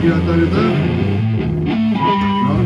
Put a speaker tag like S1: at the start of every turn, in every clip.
S1: greit der ute? Bra.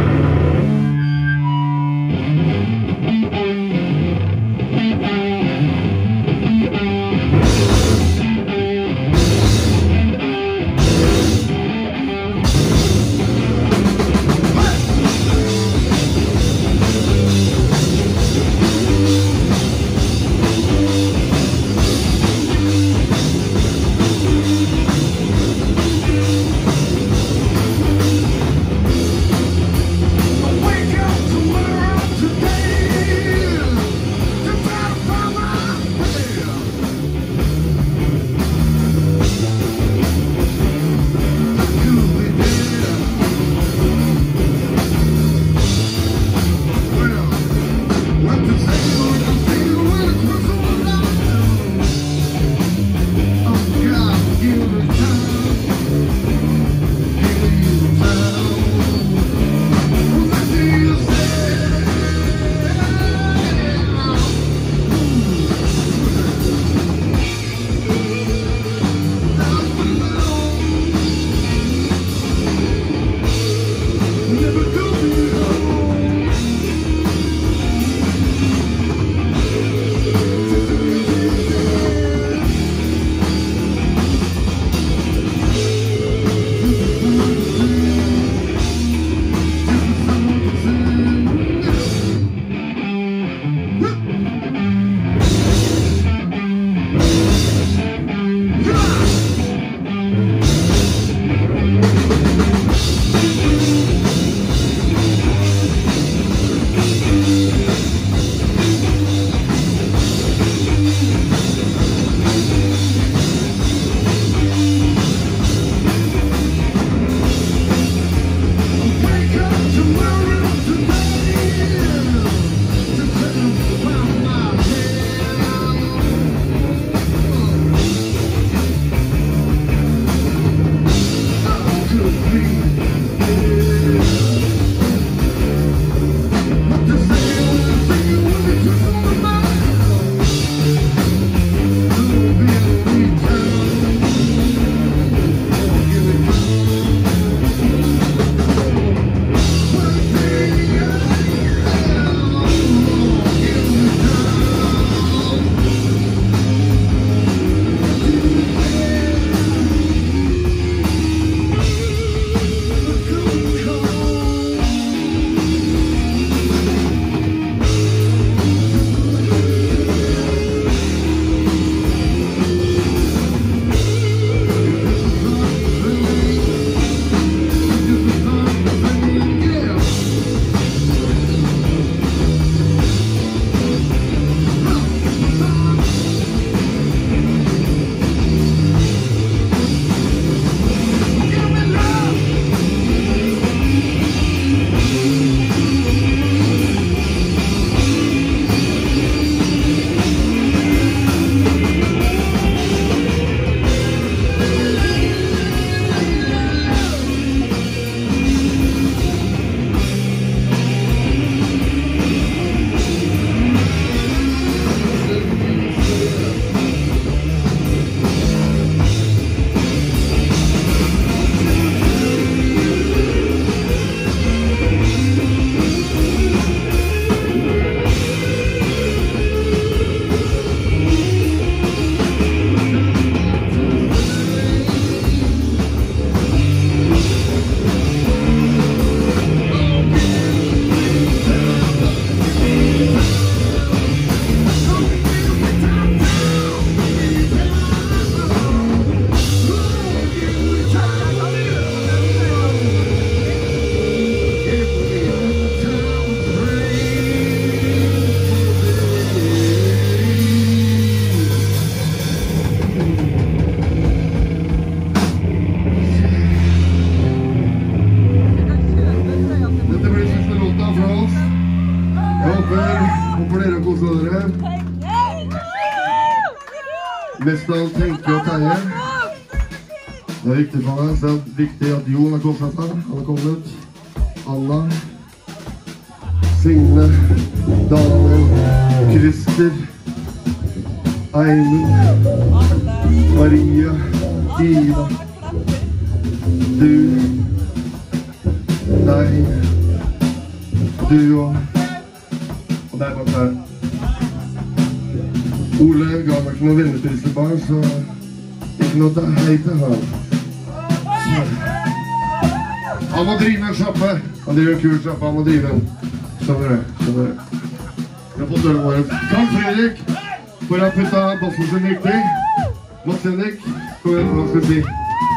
S2: Mest av alt Henke og Terje. Det er viktig for meg, så det er viktig at Jon har kommet seg. Han har kommet. Anna, Signe, Daniel, Christer, Eimen, Maria, Ida, du, deg, du og deg bak der. Ole ga meg ikke noen vinnerpriser barn, så ikke noe til hei til han. Han må drive en sjappe. Han driver en kul sjappe, han må drive en. Skjønner du? Vi har fått døren våre. Karl Fredrik, for å putta bossen sin riktig. Mats-Henrik, kom igjen, hva skal vi si?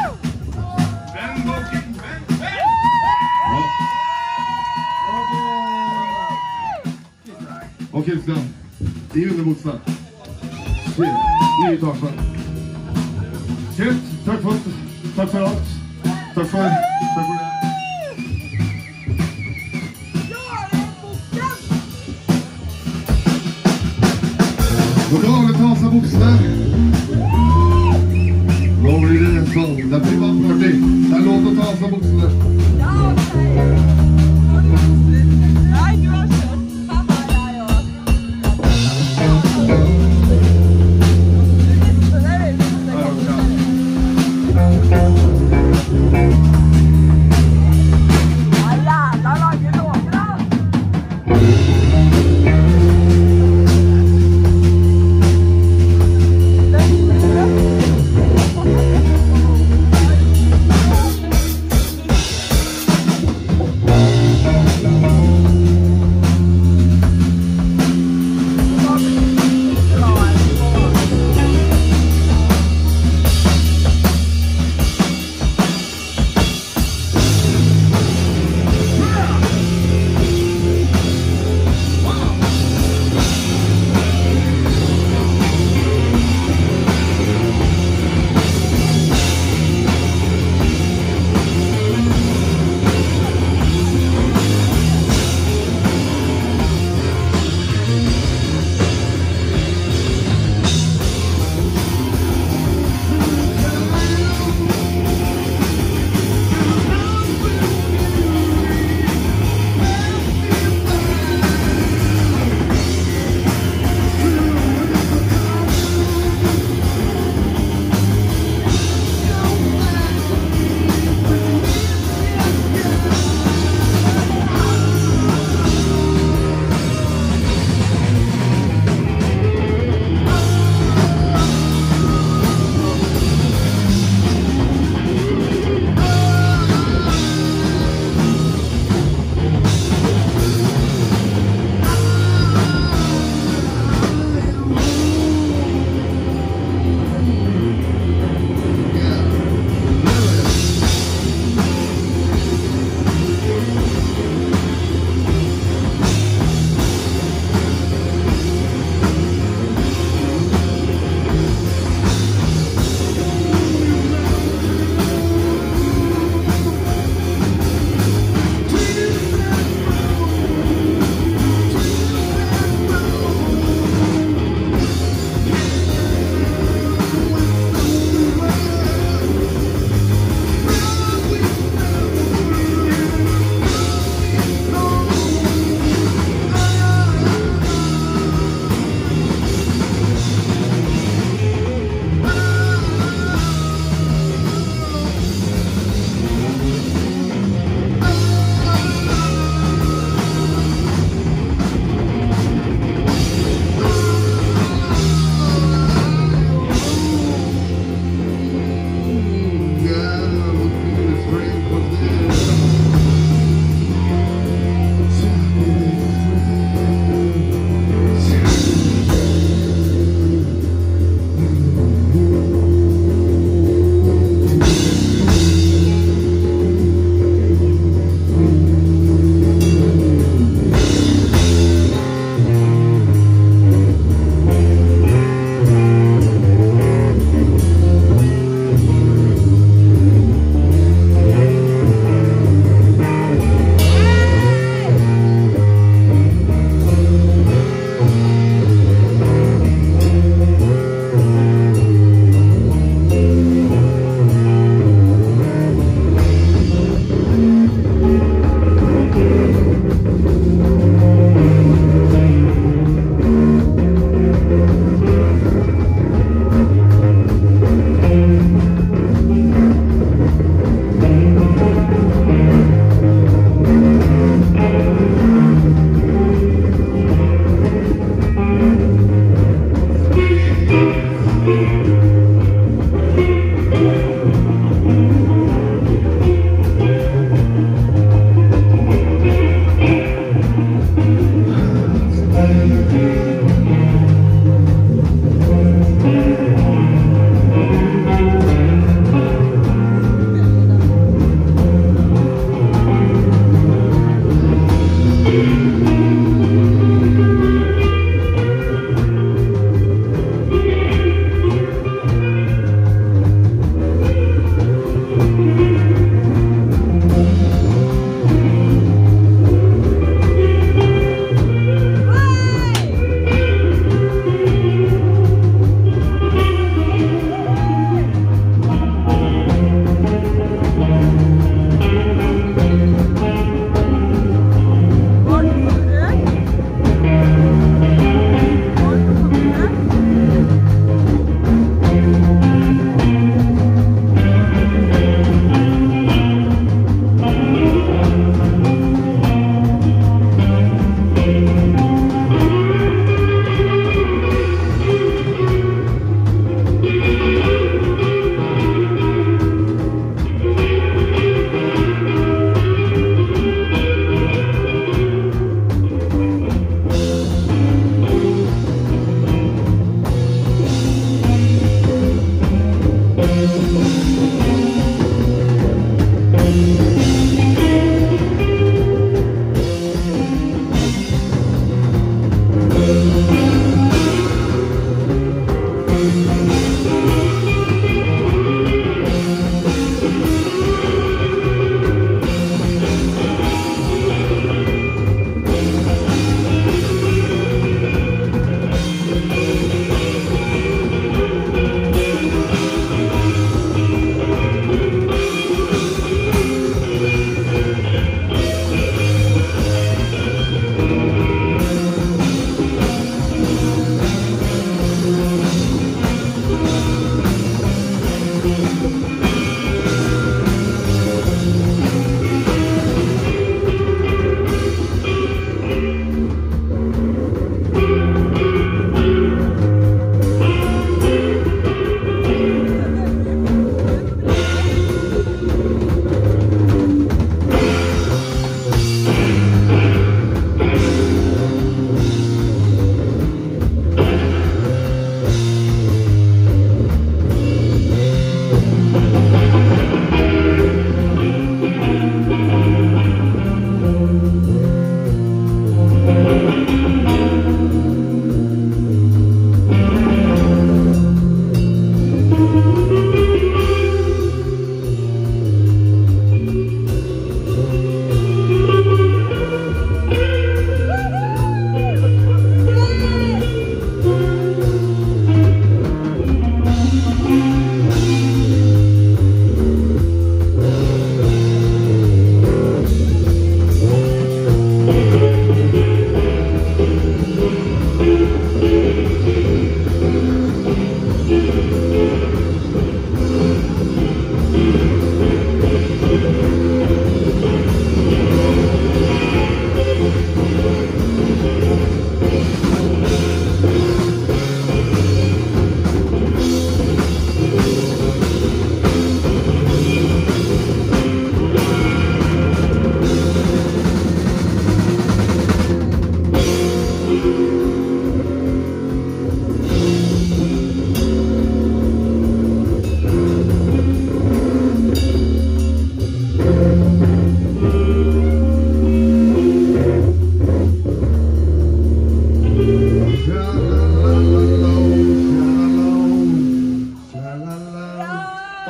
S2: Og Kristian, i underbuksa. Nye etasjen. Kjent, takk for alt. Takk for det. Nå kan alle ta seg buksene. Nå blir det sånn. Det er privatparty. Det er lov til å ta seg buksene.
S3: Ja, ok. Nei, du har skjønt. Haha, jeg også.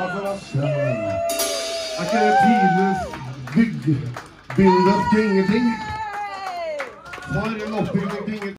S2: Takk for oss. Er ikke det tidenes byggbilde til ingenting? For en oppbygging til ingenting.